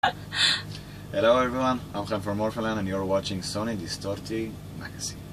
Hello everyone, I'm Khan from Orphaned and you're watching Sony Distorti Magazine.